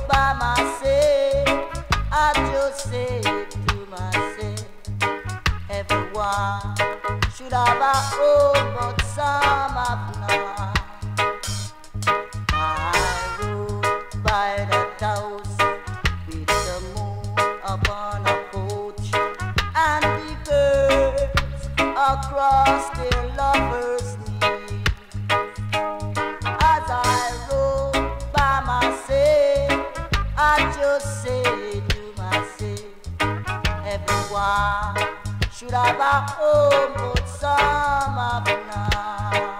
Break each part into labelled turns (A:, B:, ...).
A: by myself, I just say to myself, everyone should have a home, but some have not. I rode by that house with the moon upon a porch, and the birds across their lovers' knees. As I rode by myself, I just say to myself, everyone should have a home, but some have not.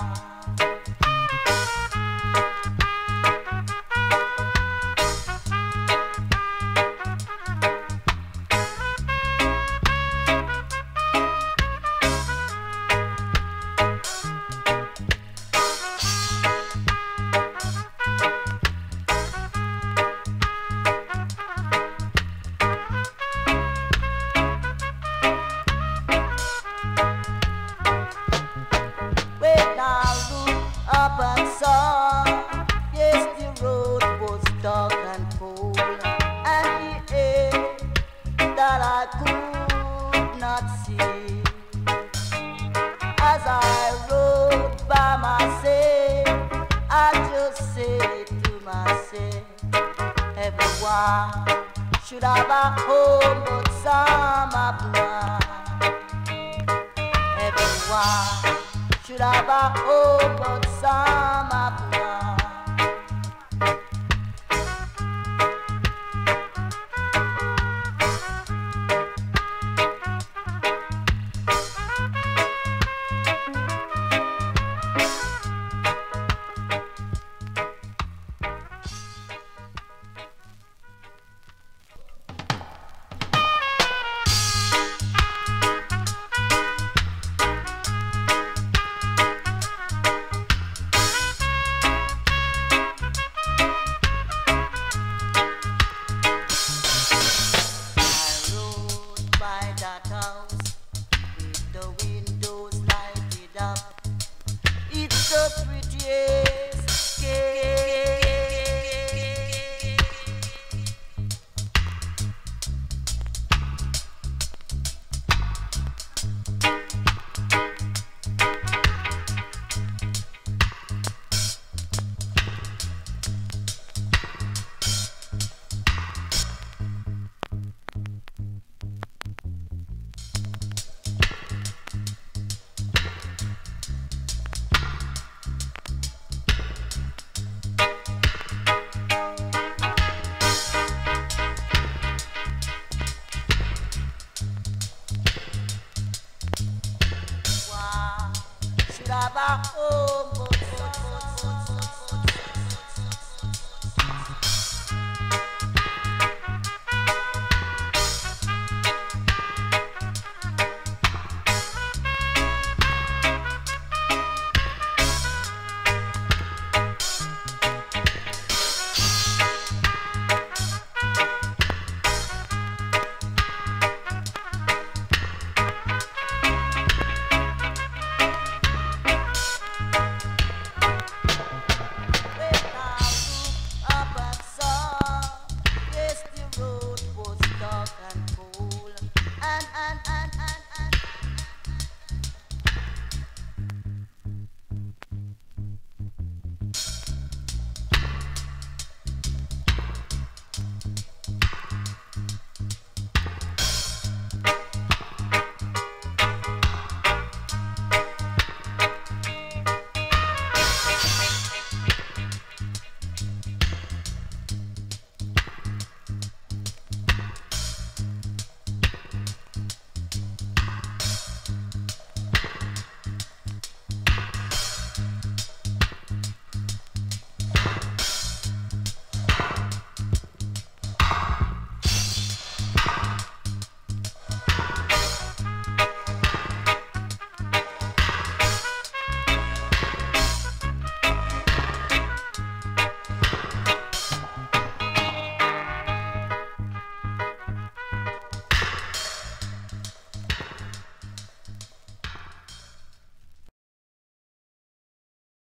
A: When I looked up and saw, yes, the road was dark and cold, and the air that I could not see. As I rode by myself, I just said to myself, everyone should have a home, but some have not. Everyone should have a home, but some have not.